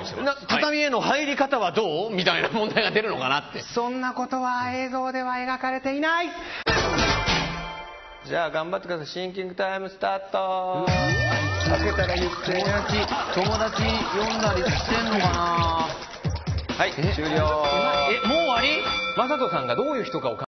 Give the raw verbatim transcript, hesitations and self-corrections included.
りしてます。畳への入り方はどうみたいな問題が出るのかなって。 そんなことは映像では描かれていない。 じゃあ頑張ってください。シンキングタイムスタート。開けたら言って。 友達友達読んだりしてんのかな。 はい、終了。 え、もう終わり？ マサトさんがどういう人かを